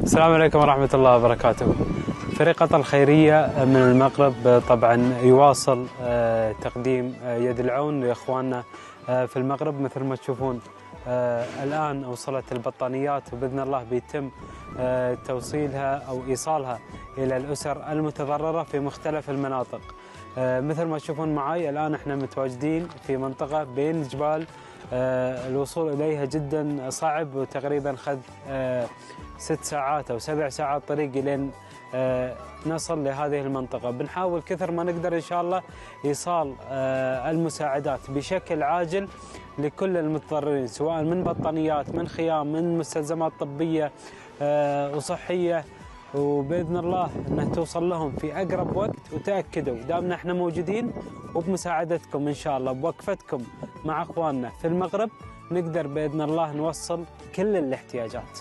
السلام عليكم ورحمة الله وبركاته. فريق قطر الخيرية من المغرب طبعا يواصل تقديم يد العون لإخواننا في المغرب. مثل ما تشوفون الآن وصلت البطانيات وبإذن الله بيتم توصيلها أو إيصالها إلى الأسر المتضررة في مختلف المناطق. مثل ما تشوفون معي الآن احنا متواجدين في منطقة بين الجبال، الوصول إليها جدا صعب، وتقريبا خذ 6 ساعات أو 7 ساعات طريق لين نصل لهذه المنطقة. بنحاول كثر ما نقدر إن شاء الله إيصال المساعدات بشكل عاجل لكل المتضررين، سواء من بطانيات، من خيام، من مستلزمات طبية وصحية، وبإذن الله أنها توصل لهم في أقرب وقت. وتأكدوا دامنا احنا موجودين وبمساعدتكم إن شاء الله، بوقفتكم مع أخواننا في المغرب، نقدر بإذن الله نوصل كل الاحتياجات.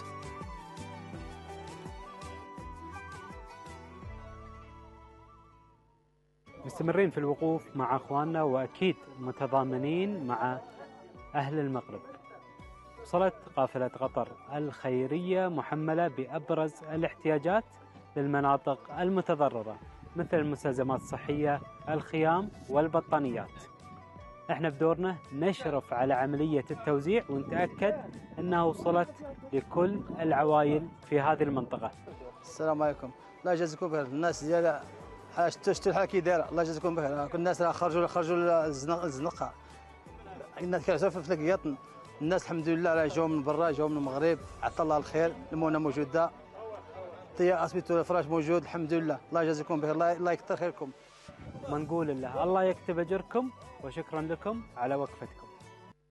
مستمرين في الوقوف مع أخواننا، وأكيد متضامنين مع أهل المغرب. وصلت قافلة قطر الخيرية محملة بأبرز الاحتياجات للمناطق المتضررة، مثل المستلزمات الصحية، الخيام والبطانيات. احنا بدورنا نشرف على عملية التوزيع ونتأكد أنها وصلت لكل العوائل في هذه المنطقة. السلام عليكم، الله يجازيكم بخير. الناس ديال شفتوا الحال كي دايره، الله يجازيكم بخير. كل الناس خرجوا الزنقه، الناس كيعزفوا في القياطن. الناس الحمد لله راه جاوا من برا، جاوا من المغرب، عطا الله الخير. المونه موجوده، طيا اسبيتو الفراش موجود، الحمد لله. الله يجازيكم بخير، الله يكثر خيركم. ما نقول الله يكتب اجركم، وشكرا لكم على وقفتكم.